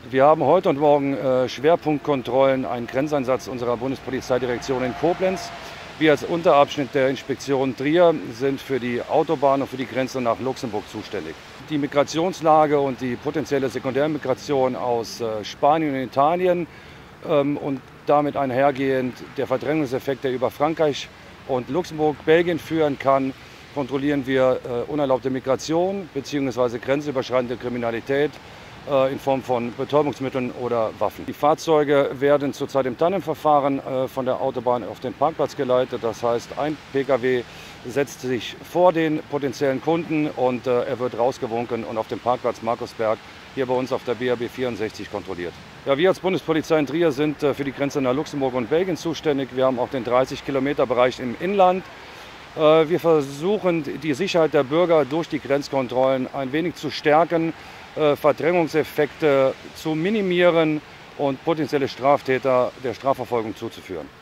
Wir haben heute und morgen Schwerpunktkontrollen, einen Grenzeinsatz unserer Bundespolizeidirektion in Koblenz. Wir als Unterabschnitt der Inspektion Trier sind für die Autobahn und für die Grenze nach Luxemburg zuständig. Die Migrationslage und die potenzielle Sekundärmigration aus Spanien und Italien und damit einhergehend der Verdrängungseffekt, der über Frankreich und Luxemburg, Belgien führen kann, kontrollieren wir unerlaubte Migration bzw. grenzüberschreitende Kriminalität in Form von Betäubungsmitteln oder Waffen. Die Fahrzeuge werden zurzeit im Tandemverfahren von der Autobahn auf den Parkplatz geleitet. Das heißt, ein Pkw setzt sich vor den potenziellen Kunden und er wird rausgewunken und auf dem Parkplatz Markusberg hier bei uns auf der BAB 64 kontrolliert. Ja, wir als Bundespolizei in Trier sind für die Grenze nach Luxemburg und Belgien zuständig. Wir haben auch den 30-Kilometer-Bereich im Inland. Wir versuchen, die Sicherheit der Bürger durch die Grenzkontrollen ein wenig zu stärken, Verdrängungseffekte zu minimieren und potenzielle Straftäter der Strafverfolgung zuzuführen.